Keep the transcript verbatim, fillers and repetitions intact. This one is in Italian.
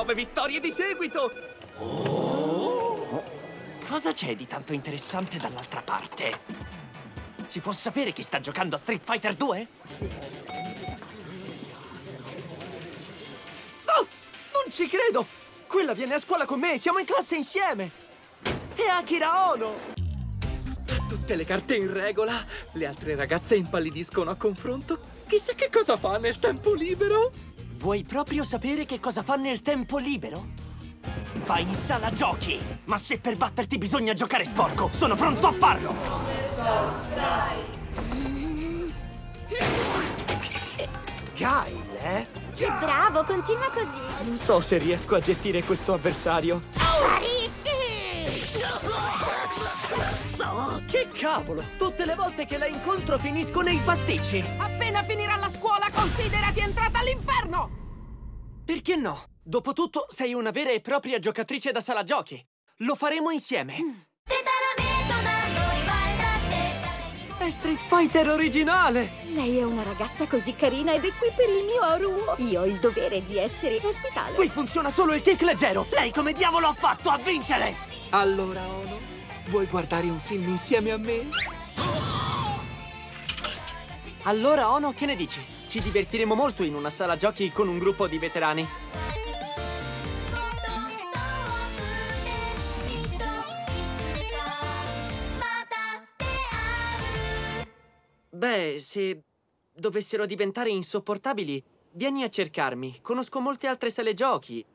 Nove vittorie di seguito! Oh. Cosa c'è di tanto interessante dall'altra parte? Si può sapere chi sta giocando a Street Fighter due? Oh! Non ci credo! Quella viene a scuola con me, siamo in classe insieme! È Akira Ono! Ha tutte le carte in regola. Le altre ragazze impallidiscono a confronto. Chissà che cosa fa nel tempo libero. Vuoi proprio sapere che cosa fa nel tempo libero? Vai in sala giochi! Ma se per batterti bisogna giocare sporco, sono pronto a farlo! Guile, eh? Bravo, continua così. Non so se riesco a gestire questo avversario. Sparisci! Che cavolo! Tutte le volte che la incontro finisco nei pasticci! Appena finirà la scuola, considerati entrata all'inferno! Perché no? Dopotutto sei una vera e propria giocatrice da sala giochi. Lo faremo insieme. Mm. È Street Fighter originale! Lei è una ragazza così carina ed è qui per il mio Aruo. Io ho il dovere di essere ospitale. Qui funziona solo il kick leggero! Lei come diavolo ha fatto a vincere? Allora, Ono, vuoi guardare un film insieme a me? Allora, Ono, che ne dici? Ci divertiremo molto in una sala giochi con un gruppo di veterani. Beh, se dovessero diventare insopportabili, vieni a cercarmi. Conosco molte altre sale giochi.